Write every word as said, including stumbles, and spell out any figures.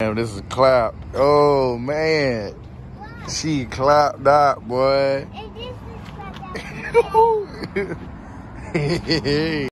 Damn, this is clapped. Oh, man. She clapped out, boy. And this is clapped out.